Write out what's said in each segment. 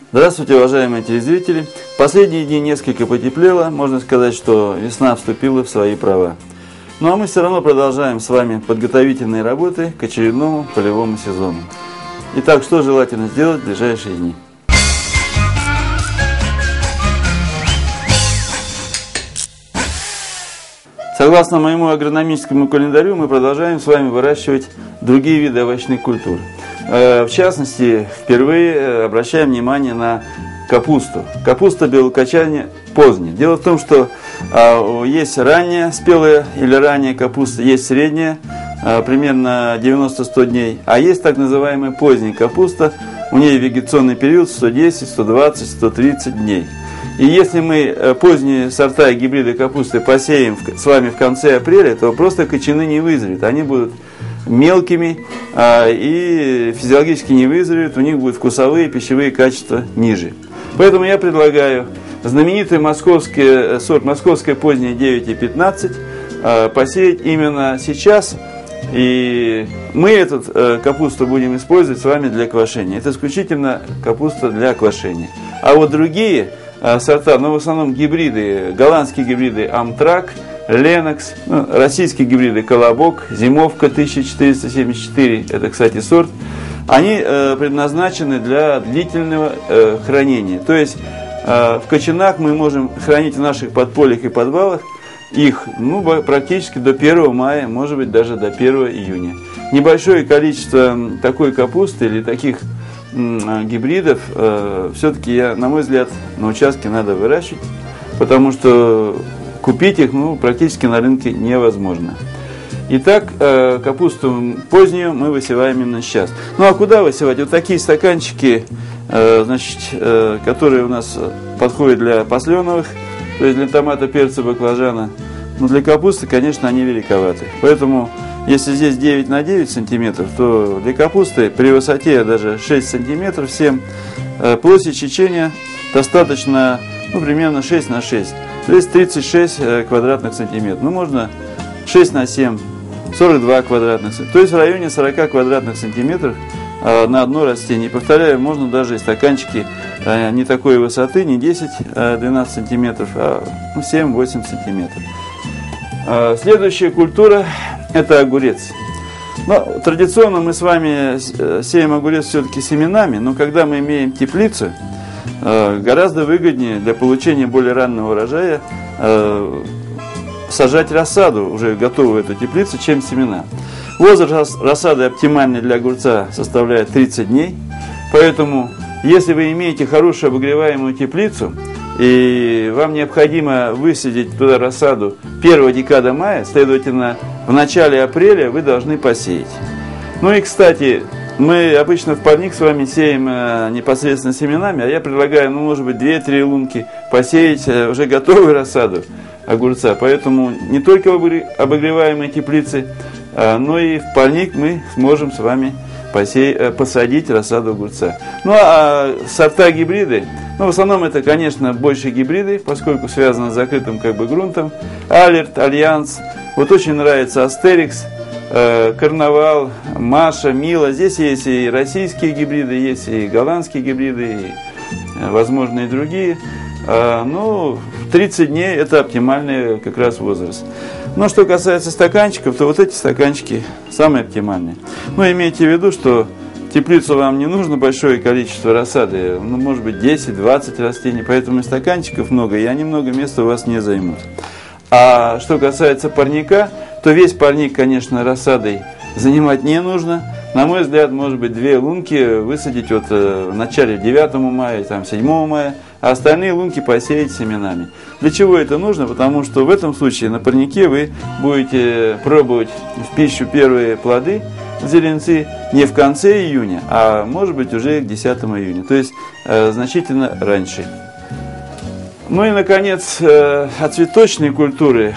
Здравствуйте, уважаемые телезрители! В последние дни несколько потеплело, можно сказать, что весна вступила в свои права. Ну а мы все равно продолжаем с вами подготовительные работы к очередному полевому сезону. Итак, что желательно сделать в ближайшие дни? Согласно моему агрономическому календарю, мы продолжаем с вами выращивать другие виды овощных культур. В частности, впервые обращаем внимание на капусту. Капуста белокочанная поздняя. Дело в том, что есть ранняя спелая или ранняя капуста, есть средняя, примерно 90-100 дней, а есть так называемая поздняя капуста, у нее вегетационный период 110, 120, 130 дней. И если мы поздние сорта и гибриды капусты посеем с вами в конце апреля, то просто кочаны не вызреют, они будут мелкими и физиологически не вызреют, у них будут вкусовые и пищевые качества ниже. Поэтому я предлагаю знаменитый московский сорт «Московская поздняя 9,15» посеять именно сейчас. И мы эту капусту будем использовать с вами для квашения. Это исключительно капуста для квашения. А вот другие сорта, в основном гибриды, голландские гибриды Амтрак, Ленокс, российские гибриды Колобок, Зимовка 1474, это, кстати, сорт, они предназначены для длительного хранения. То есть в кочанах мы можем хранить в наших подпольях и подвалах их практически до 1 мая, может быть даже до 1 июня. Небольшое количество такой капусты или таких гибридов все-таки, на мой взгляд, на участке надо выращивать, потому что купить их практически на рынке невозможно. Итак, капусту позднюю мы высеваем именно сейчас. Ну а куда высевать? Вот такие стаканчики, которые у нас подходят для посленовых, то есть для томата, перца, баклажана. Но для капусты, конечно, они великоваты. Поэтому, если здесь 9 на 9 сантиметров, то для капусты при высоте даже 6 сантиметров 7, площадь сечения достаточно, примерно 6 на 6. То есть 36 квадратных сантиметров. Можно 6 на 7, 42 квадратных сантиметра. То есть в районе 40 квадратных сантиметров на одно растение. И повторяю, можно даже и стаканчики не такой высоты, не 10-12 сантиметров, а 7-8 сантиметров. Следующая культура – это огурец. Но традиционно мы с вами сеем огурец все-таки семенами, но когда мы имеем теплицу, гораздо выгоднее для получения более раннего урожая сажать рассаду, уже готовую эту теплицу, чем семена. Возраст рассады оптимальный для огурца составляет 30 дней, поэтому если вы имеете хорошую обогреваемую теплицу и вам необходимо высадить туда рассаду 1 декада мая, следовательно, в начале апреля вы должны посеять. Ну и, кстати, мы обычно в парник с вами сеем непосредственно семенами, а я предлагаю, может быть, 2-3 лунки посеять уже готовую рассаду огурца. Поэтому не только в обогреваемой теплице, но и в парник мы сможем с вами посадить рассаду огурца. Ну а сорта гибриды, в основном это, конечно, больше гибриды, поскольку связано с закрытым грунтом. Алерт, Альянс, вот очень нравится Астерикс, Карнавал, Маша, Мила. Здесь есть и российские гибриды, есть и голландские гибриды, и, возможно, и другие. 30 дней это оптимальный как раз возраст. Но что касается стаканчиков, то вот эти стаканчики самые оптимальные. Имейте в виду, что в теплицу вам не нужно большое количество рассады, может быть 10-20 растений, поэтому и стаканчиков много, и они много места у вас не займут. А что касается парника, то весь парник, конечно, рассадой занимать не нужно. На мой взгляд, может быть, 2 лунки высадить в начале 9 мая, 7 мая, а остальные лунки посеять семенами. Для чего это нужно? Потому что в этом случае на парнике вы будете пробовать в пищу первые плоды, зеленцы, не в конце июня, а может быть уже к 10 июня, то есть значительно раньше. Ну и, наконец, от цветочной культуры.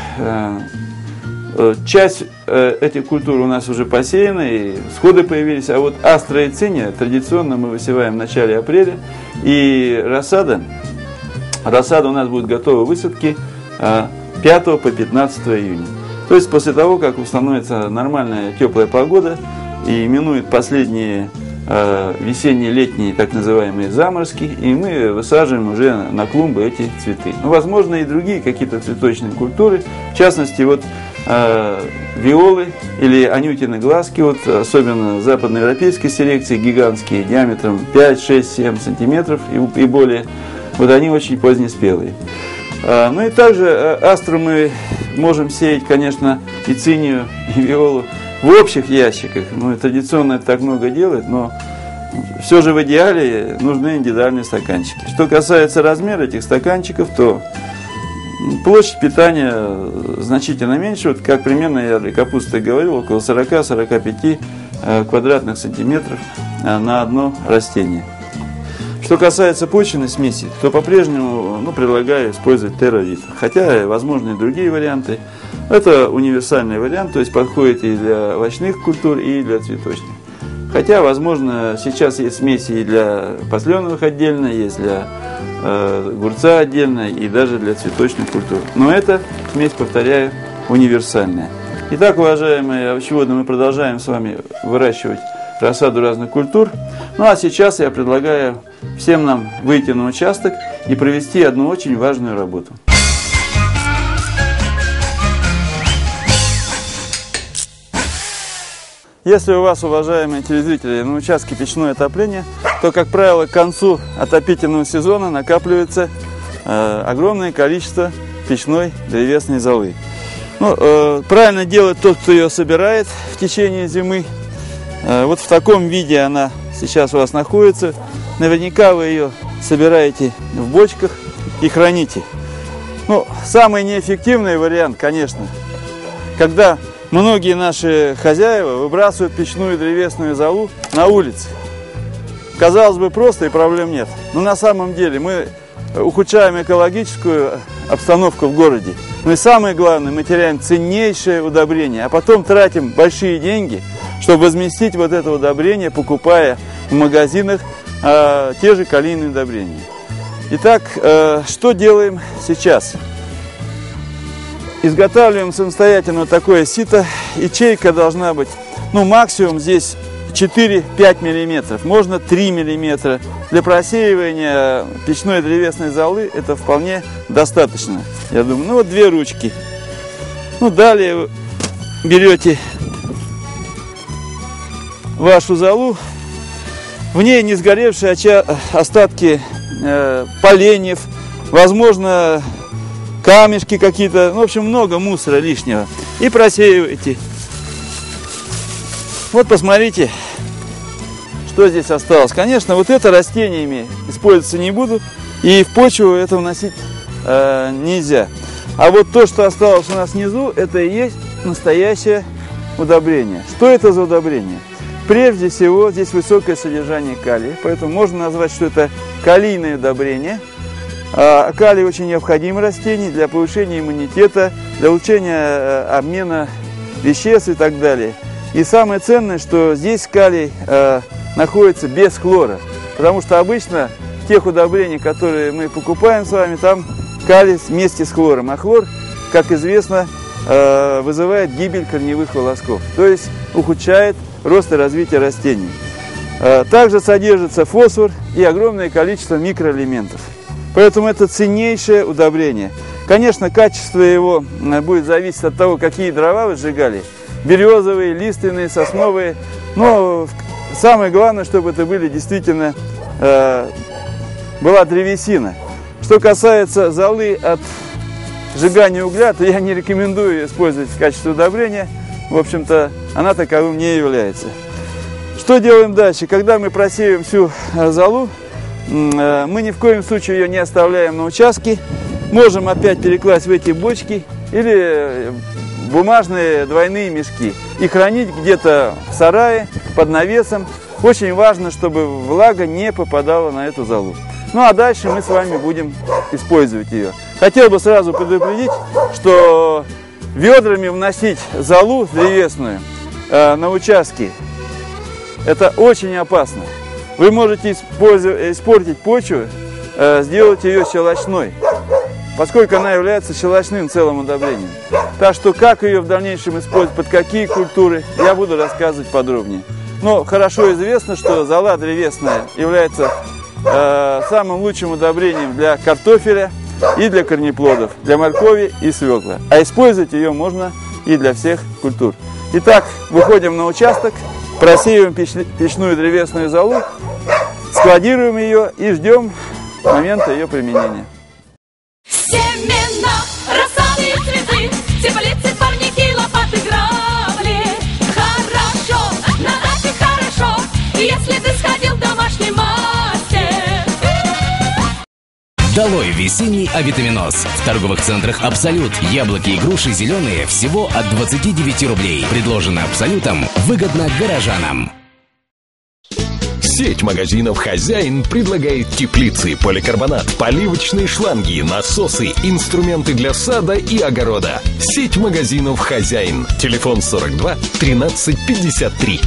Часть этих культур у нас уже посеяна, и всходы появились, а вот астра и циния традиционно мы высеваем в начале апреля, и рассада у нас будет готова высадки 5 по 15 июня. То есть после того, как установится нормальная теплая погода и минует последние весенние, летние так называемые заморозки, и мы высаживаем уже на клумбы эти цветы. Ну, возможно, и другие какие-то цветочные культуры, в частности, вот виолы или анютины глазки, вот, особенно западноевропейской селекции, гигантские, диаметром 5, 6, 7 сантиметров и более, вот они очень позднеспелые. Ну и также астру мы можем сеять, конечно, и цинию, и виолу в общих ящиках. Ну, и традиционно это так много делает, но все же в идеале нужны индивидуальные стаканчики. Что касается размера этих стаканчиков, то площадь питания значительно меньше. Вот как примерно я для капусты говорил, около 40-45 квадратных сантиметров на одно растение. Что касается почвенной смеси, то по-прежнему предлагаю использовать терравит. Хотя возможны и другие варианты. Это универсальный вариант, то есть подходит и для овощных культур, и для цветочных. Хотя, возможно, сейчас есть смеси и для посленовых отдельно, есть для огурца отдельно, и даже для цветочных культур. Но эта смесь, повторяю, универсальная. Итак, уважаемые овощеводы, мы продолжаем с вами выращивать рассаду разных культур. Ну а сейчас я предлагаю всем нам выйти на участок и провести одну очень важную работу. Если у вас, уважаемые телезрители, на участке печное отопление, то, как правило, к концу отопительного сезона накапливается огромное количество печной древесной золы. Ну, правильно делает тот, кто ее собирает в течение зимы. Вот в таком виде она сейчас у вас находится. Наверняка вы ее собираете в бочках и храните. Ну, самый неэффективный вариант, конечно, когда многие наши хозяева выбрасывают печную древесную золу на улице. Казалось бы, просто и проблем нет. Но на самом деле мы ухудшаем экологическую обстановку в городе. Ну и самое главное, мы теряем ценнейшее удобрение, а потом тратим большие деньги, чтобы возместить вот это удобрение, покупая в магазинах те же калийные удобрения. Итак, что делаем сейчас? Изготавливаем самостоятельно вот такое сито. Ячейка должна быть, максимум здесь 4-5 мм, можно 3 мм. Для просеивания печной древесной золы это вполне достаточно. Я думаю, вот 2 ручки. Далее берете вашу золу, в ней не сгоревшие остатки поленьев, возможно, камешки какие-то, в общем, много мусора лишнего. И просеиваете. Вот посмотрите, что здесь осталось. Конечно, вот это растениями использоваться не буду, и в почву это вносить нельзя. А вот то, что осталось у нас внизу, это и есть настоящее удобрение. Что это за удобрение? Прежде всего, здесь высокое содержание калия, поэтому можно назвать, что это калийное удобрение. Калий очень необходим растению для повышения иммунитета, для улучшения обмена веществ и так далее. И самое ценное, что здесь калий находится без хлора, потому что обычно в тех удобрениях, которые мы покупаем с вами, там калий вместе с хлором, а хлор, как известно, вызывает гибель корневых волосков, то есть ухудшает рост и развитие растений. Также содержится фосфор и огромное количество микроэлементов. Поэтому это ценнейшее удобрение. Конечно, качество его будет зависеть от того, какие дрова вы сжигали. Березовые, лиственные, сосновые. Но самое главное, чтобы это были действительно была древесина. Что касается золы от сжигания угля, то я не рекомендую ее использовать в качестве удобрения. В общем-то, она таковым не является. Что делаем дальше? Когда мы просеиваем всю золу, мы ни в коем случае ее не оставляем на участке. Можем опять перекласть в эти бочки или бумажные двойные мешки и хранить где-то в сарае под навесом. Очень важно, чтобы влага не попадала на эту золу. Ну а дальше мы с вами будем использовать ее. Хотел бы сразу предупредить, что ведрами вносить золу древесную на участке — это очень опасно. Вы можете испортить почву, сделать ее щелочной, поскольку она является щелочным целым удобрением. Так что как ее в дальнейшем использовать, под какие культуры, я буду рассказывать подробнее. Но хорошо известно, что зола древесная является самым лучшим удобрением для картофеля и для корнеплодов, для моркови и свекла. А использовать ее можно и для всех культур. Итак, выходим на участок, просеиваем печную древесную золу, складируем ее и ждем момента ее применения. Семена, рассады и цветы, теплицы, парники, лопаты, грабли. Хорошо, на даче хорошо, если ты сходил в домашний мастер. Долой весенний авитаминоз. В торговых центрах «Абсолют». Яблоки и груши зеленые всего от 29 рублей. Предложено «Абсолютом», выгодно горожанам. Сеть магазинов «Хозяин» предлагает теплицы, поликарбонат, поливочные шланги, насосы, инструменты для сада и огорода. Сеть магазинов «Хозяин». Телефон 42 13 53.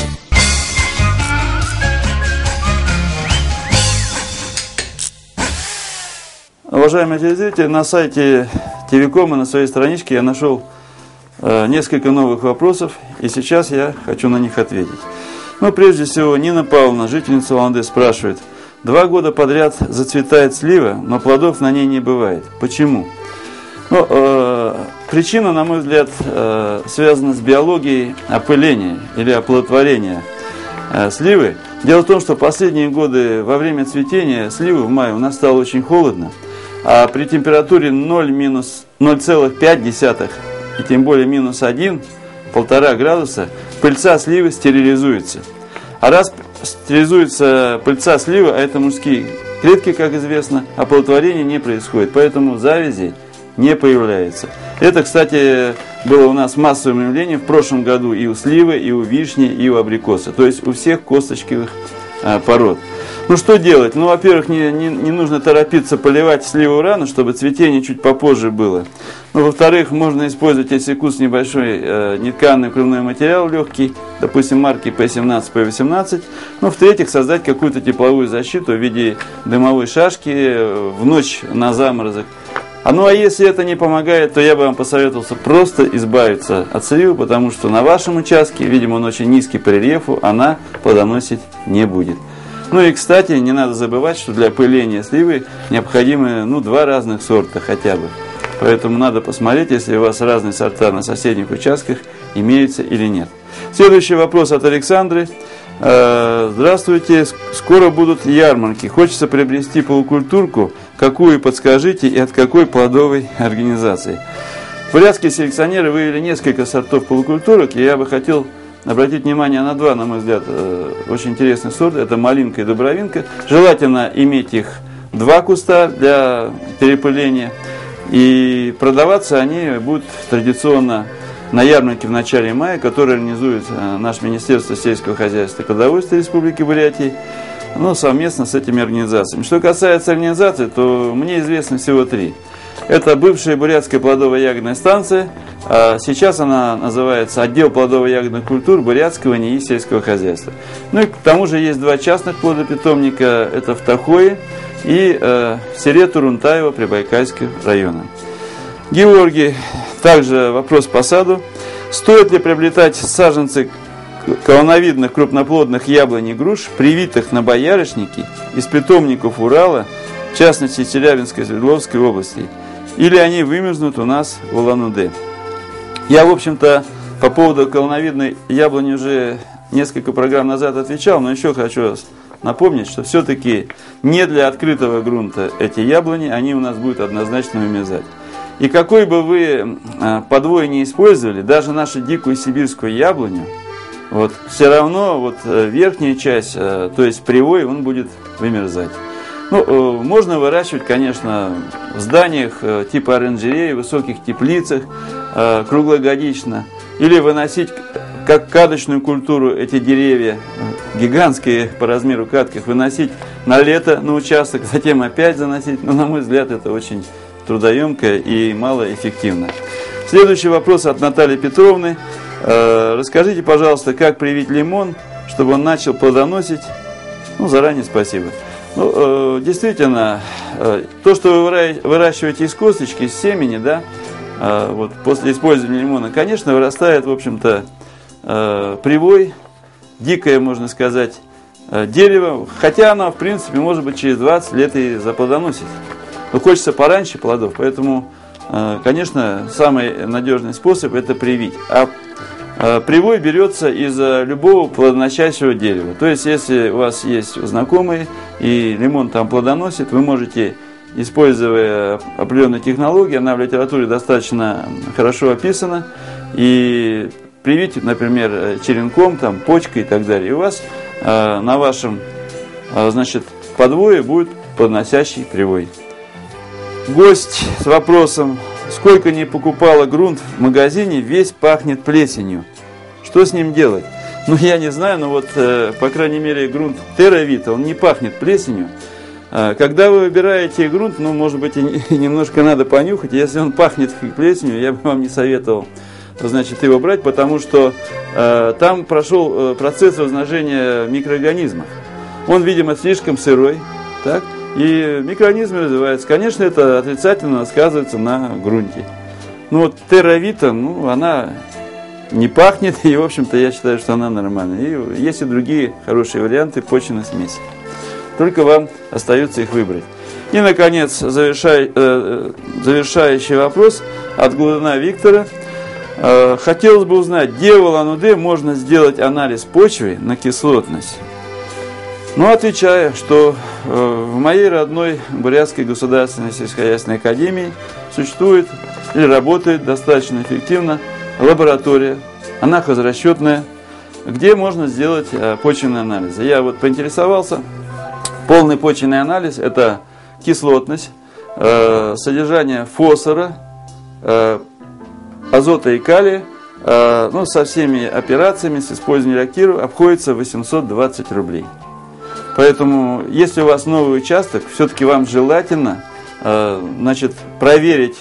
Уважаемые телезрители, на сайте ТВ.ком и на своей страничке я нашел несколько новых вопросов, и сейчас я хочу на них ответить. Ну, прежде всего, Нина Павловна, жительница Улан-Удэ, спрашивает: 2 года подряд зацветает слива, но плодов на ней не бывает. Почему? Ну, причина, на мой взгляд, связана с биологией опыления или оплодотворения сливы. Дело в том, что последние годы во время цветения сливы в мае у нас стало очень холодно, а при температуре 0,5 и тем более -1, 1,5 градуса, пыльца сливы стерилизуется. А раз стерилизуется пыльца сливы, а это мужские клетки, как известно, оплодотворение не происходит, поэтому завязи не появляется. Это, кстати, было у нас массовым явлением в прошлом году и у сливы, и у вишни, и у абрикоса, то есть у всех косточковых пород. Ну что делать? Ну, во-первых, не нужно торопиться поливать сливу рано, чтобы цветение чуть попозже было. Ну, во-вторых, можно использовать, если куст небольшой, нетканый крупной материал легкий, допустим, марки P17, P18. Ну, в-третьих, создать какую-то тепловую защиту в виде дымовой шашки в ночь на заморозок. Ну, а если это не помогает, то я бы вам посоветовал просто избавиться от сливы, потому что на вашем участке, видимо, он очень низкий по рельефу, она плодоносить не будет. Ну и, кстати, не надо забывать, что для пыления сливы необходимы 2 разных сорта хотя бы. Поэтому надо посмотреть, если у вас разные сорта на соседних участках имеются или нет. Следующий вопрос от Александры. Здравствуйте, скоро будут ярмарки. Хочется приобрести полукультурку. Какую подскажите и от какой плодовой организации? Бурятские селекционеры выявили несколько сортов полукультурок, и я бы хотел обратить внимание на 2, на мой взгляд, очень интересных сорта. Это малинка и дубровинка. Желательно иметь их 2 куста для перепыления. И продаваться они будут традиционно на ярмарке в начале мая, который организует наше Министерство сельского хозяйства и продовольствия Республики Бурятии, совместно с этими организациями. Что касается организаций, то мне известно всего 3. Это бывшая Бурятская плодово-ягодная станция, а сейчас она называется Отдел плодово-ягодных культур Бурятского НИИ сельского хозяйства. Ну и к тому же есть 2 частных плодопитомника, это в Тахое и в селе Турунтаево Прибайкальского района. Георгий, также вопрос по саду. Стоит ли приобретать саженцы колоновидных крупноплодных яблонь и груш, привитых на боярышники из питомников Урала, в частности Челябинской и Свердловской области, или они вымерзнут у нас в Улан-Удэ? Я, в общем-то, по поводу колоновидной яблони уже несколько программ назад отвечал, но еще хочу напомнить, что все-таки не для открытого грунта эти яблони, они у нас будут однозначно вымерзать. И какой бы вы подвой не использовали, даже нашу дикую сибирскую яблоню, все равно верхняя часть, то есть привой, он будет вымерзать. Можно выращивать, конечно, в зданиях типа оранжереи, высоких теплицах, круглогодично, или выносить как кадочную культуру эти деревья, гигантские по размеру катках, выносить на лето на участок, затем опять заносить. Но, на мой взгляд, это очень трудоемко и малоэффективно. Следующий вопрос от Натальи Петровны. Расскажите, пожалуйста, как привить лимон, чтобы он начал плодоносить? Заранее спасибо. Действительно, то, что вы выращиваете из косточки, из семени, да, после использования лимона, конечно, вырастает, в общем-то, привой, дикое, можно сказать, дерево, хотя оно, в принципе, может быть, через 20 лет и заплодоносит. Но хочется пораньше плодов, поэтому, конечно, самый надежный способ – это привить. А привой берется из любого плодоносящего дерева. То есть, если у вас есть знакомые, и лимон там плодоносит, вы можете, используя определенную технологию, она в литературе достаточно хорошо описана, и привить, например, черенком, там, почкой и так далее. И у вас на вашем, значит, подвое будет плодоносящий привой. Гость с вопросом: сколько не покупала грунт в магазине, весь пахнет плесенью. Что с ним делать? Ну, я не знаю, но вот, по крайней мере, грунт Terravita, он не пахнет плесенью. Когда вы выбираете грунт, ну, может быть, и немножко надо понюхать. Если он пахнет плесенью, я бы вам не советовал, значит, его брать, потому что там прошел процесс размножения микроорганизмов. Он, видимо, слишком сырой, так? И микроорганизмы развиваются. Конечно, это отрицательно сказывается на грунте. Ну вот Terravita, ну, она не пахнет, и, в общем-то, я считаю, что она нормальная. И есть и другие хорошие варианты почвенной смеси. Только вам остается их выбрать. И, наконец, завершающий вопрос от Глудана Виктора. Хотелось бы узнать, где в Улан-Удэ можно сделать анализ почвы на кислотность? Ну, отвечаю, что в моей родной Бурятской государственной сельскохозяйственной академии существует или работает достаточно эффективно лаборатория, она хозрасчетная, где можно сделать почвенные анализы. Я вот поинтересовался. Полный почвенный анализ – это кислотность, содержание фосфора, азота и калия, ну, со всеми операциями, с использованием реактива обходится 820 рублей. Поэтому, если у вас новый участок, все-таки вам желательно, значит, проверить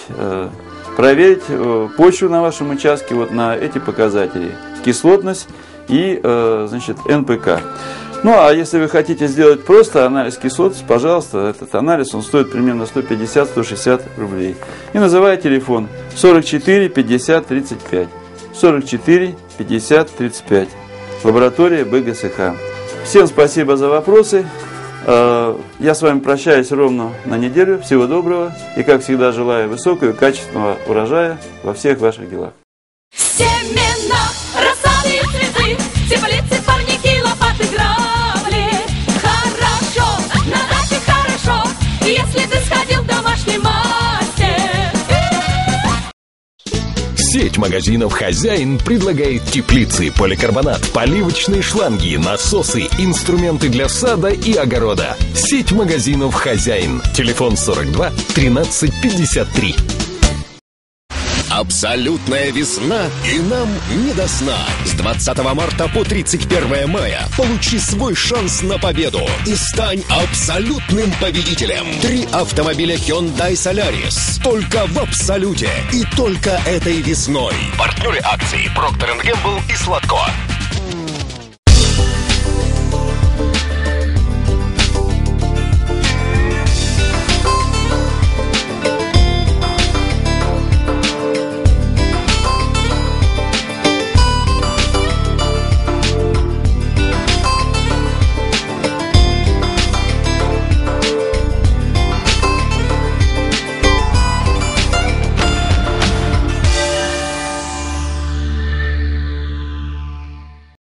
почву на вашем участке вот на эти показатели: кислотность и, значит, НПК. Ну, а если вы хотите сделать просто анализ кислотности, пожалуйста, этот анализ, он стоит примерно 150-160 рублей. И называю телефон 44 50 35. 44 50 35. Лаборатория БГСХ. Всем спасибо за вопросы. Я с вами прощаюсь ровно на неделю. Всего доброго. И, как всегда, желаю высокого и качественного урожая во всех ваших делах. Семена, рассады и цветы, теплицы, парники, лопаты, грабли. Хорошо, на даче хорошо, если ты сходил в домашний мастер. Сеть магазинов «Хозяин» предлагает теплицы, поликарбонат, поливочные шланги, насосы, инструменты для сада и огорода. Сеть магазинов «Хозяин». Телефон 42 13 53. Абсолютная весна, и нам не до сна. С 20 марта по 31 мая получи свой шанс на победу и стань абсолютным победителем. 3 автомобиля Hyundai Solaris только в Абсолюте и только этой весной. Партнеры акции Procter & Gamble и Сладко.